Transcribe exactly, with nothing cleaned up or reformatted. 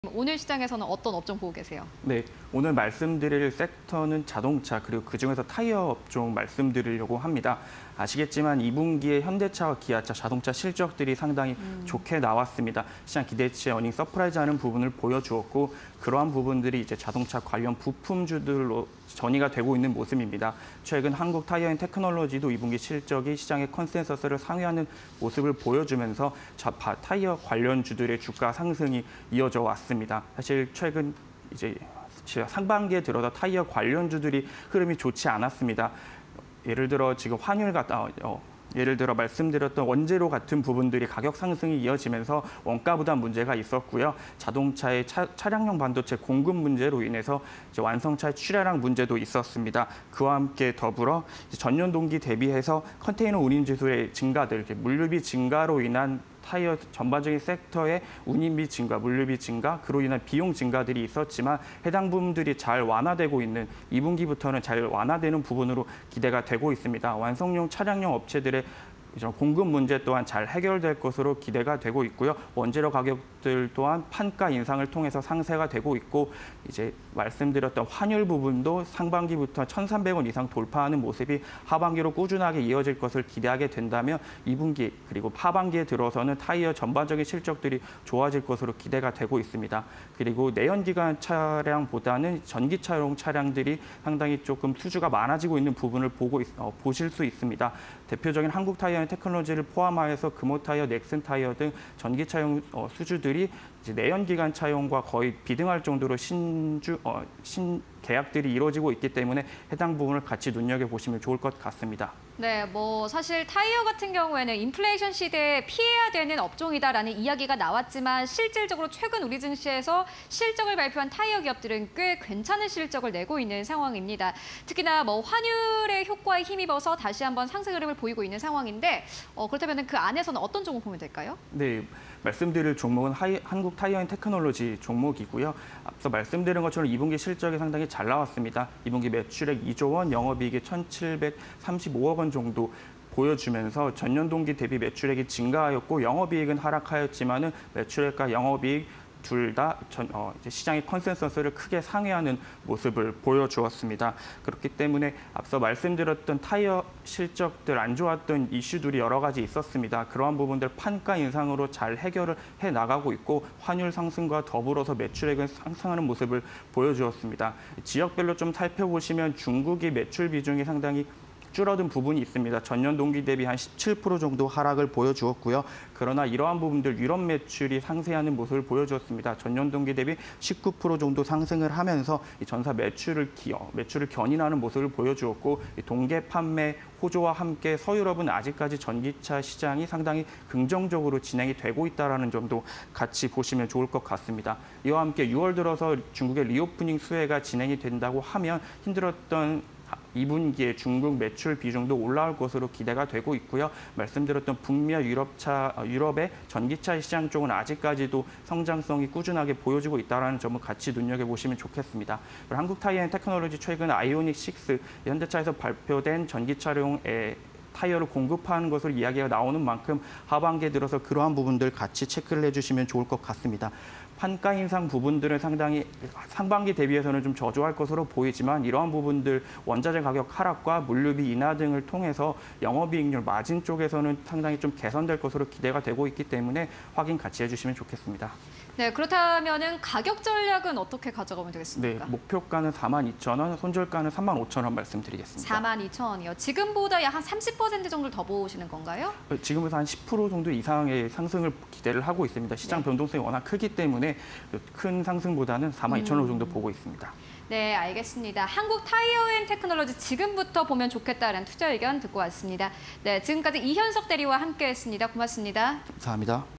오늘 시장에서는 어떤 업종 보고 계세요? 네, 오늘 말씀드릴 섹터는 자동차 그리고 그중에서 타이어 업종 말씀드리려고 합니다. 아시겠지만 이 분기에 현대차와 기아차 자동차 실적들이 상당히 음. 좋게 나왔습니다. 시장 기대치에 어닝 서프라이즈하는 부분을 보여주었고 그러한 부분들이 이제 자동차 관련 부품주들로 전이가 되고 있는 모습입니다. 최근 한국 타이어 앤 테크놀로지도 이 분기 실적이 시장의 컨센서스를 상회하는 모습을 보여주면서 자파 타이어 관련주들의 주가 상승이 이어져 왔습니다. 사실 최근 이제 상반기에 들어서 타이어 관련주들이 흐름이 좋지 않았습니다. 예를 들어 지금 환율 같다. 어, 예를 들어 말씀드렸던 원재료 같은 부분들이 가격 상승이 이어지면서 원가 부담 문제가 있었고요. 자동차의 차, 차량용 반도체 공급 문제로 인해서 이제 완성차의 출하량 문제도 있었습니다. 그와 함께 더불어 전년 동기 대비해서 컨테이너 운임 지수의 증가들, 물류비 증가로 인한 타이어 전반적인 섹터의 운임비 증가, 물류비 증가, 그로 인한 비용 증가들이 있었지만 해당 부분들이 잘 완화되고 있는 이 분기부터는 잘 완화되는 부분으로 기대가 되고 있습니다. 완성용 차량용 업체들의 공급 문제 또한 잘 해결될 것으로 기대가 되고 있고요. 원재료 가격들 또한 판가 인상을 통해서 상쇄가 되고 있고 이제 말씀드렸던 환율 부분도 상반기부터 천삼백 원 이상 돌파하는 모습이 하반기로 꾸준하게 이어질 것을 기대하게 된다면 이 분기 그리고 하반기에 들어서는 타이어 전반적인 실적들이 좋아질 것으로 기대가 되고 있습니다. 그리고 내연기관 차량보다는 전기차용 차량들이 상당히 조금 수주가 많아지고 있는 부분을 보고 있, 어, 보실 수 있습니다. 대표적인 한국 타이어 테크놀로지를 포함하여서 금호타이어, 넥슨타이어 등 전기차용 어, 수주들이 이제 내연기관 차용과 거의 비등할 정도로 신주, 어, 신 계약들이 이루어지고 있기 때문에 해당 부분을 같이 눈여겨보시면 좋을 것 같습니다. 네, 뭐 사실 타이어 같은 경우에는 인플레이션 시대에 피해야 되는 업종이다라는 이야기가 나왔지만 실질적으로 최근 우리 증시에서 실적을 발표한 타이어 기업들은 꽤 괜찮은 실적을 내고 있는 상황입니다. 특히나 뭐 환율의 효과에 힘입어서 다시 한번 상승 흐름을 보이고 있는 상황인데 어, 그렇다면 그 안에서는 어떤 종목 보면 될까요? 네, 말씀드릴 종목은 하이, 한국 타이어 앤 테크놀로지 종목이고요. 앞서 말씀드린 것처럼 이 분기 실적이 상당히 잘 나왔습니다. 이 분기 매출액 이조 원, 영업이익이 천칠백삼십오억 원 정도 보여주면서 전년 동기 대비 매출액이 증가하였고 영업이익은 하락하였지만은 매출액과 영업이익 둘 다 어, 시장의 컨센서스를 크게 상회하는 모습을 보여주었습니다. 그렇기 때문에 앞서 말씀드렸던 타이어 실적들 안 좋았던 이슈들이 여러 가지 있었습니다. 그러한 부분들 판가 인상으로 잘 해결을 해 나가고 있고 환율 상승과 더불어서 매출액은 상승하는 모습을 보여주었습니다. 지역별로 좀 살펴보시면 중국이 매출 비중이 상당히 줄어든 부분이 있습니다. 전년 동기 대비 한 십칠 퍼센트 정도 하락을 보여주었고요. 그러나 이러한 부분들 유럽 매출이 상쇄하는 모습을 보여주었습니다. 전년 동기 대비 십구 퍼센트 정도 상승을 하면서 전사 매출을 기어, 매출을 견인하는 모습을 보여주었고 동계 판매 호조와 함께 서유럽은 아직까지 전기차 시장이 상당히 긍정적으로 진행이 되고 있다는 점도 같이 보시면 좋을 것 같습니다. 이와 함께 유월 들어서 중국의 리오프닝 수혜가 진행이 된다고 하면 힘들었던 이 분기에 중국 매출 비중도 올라올 것으로 기대가 되고 있고요. 말씀드렸던 북미와 유럽차, 유럽의 전기차 시장 쪽은 아직까지도 성장성이 꾸준하게 보여지고 있다는 점을 같이 눈여겨보시면 좋겠습니다. 한국 타이어 앤 테크놀로지 최근 아이오닉 육 현대차에서 발표된 전기차용의 타이어를 공급하는 것으로 이야기가 나오는 만큼 하반기에 들어서 그러한 부분들 같이 체크를 해주시면 좋을 것 같습니다. 판가 인상 부분들은 상당히 상반기 대비해서는 좀 저조할 것으로 보이지만 이러한 부분들 원자재 가격 하락과 물류비 인하 등을 통해서 영업이익률 마진 쪽에서는 상당히 좀 개선될 것으로 기대가 되고 있기 때문에 확인 같이 해주시면 좋겠습니다. 네, 그렇다면은 가격 전략은 어떻게 가져가면 되겠습니까? 네, 목표가는 사만 이천 원, 손절가는 삼만 오천 원 말씀드리겠습니다. 사만 이천 원이요. 지금보다 약 한 삼십 퍼센트 정도를 더 보시는 건가요? 지금부터 한 십 퍼센트 정도 이상의 상승을 기대를 하고 있습니다. 시장 네. 변동성이 워낙 크기 때문에 큰 상승보다는 사만 이천 원 정도 보고 있습니다. 네, 알겠습니다. 한국 타이어 앤 테크놀로지 지금부터 보면 좋겠다는 투자 의견 듣고 왔습니다. 네, 지금까지 이현석 대리와 함께했습니다. 고맙습니다. 감사합니다.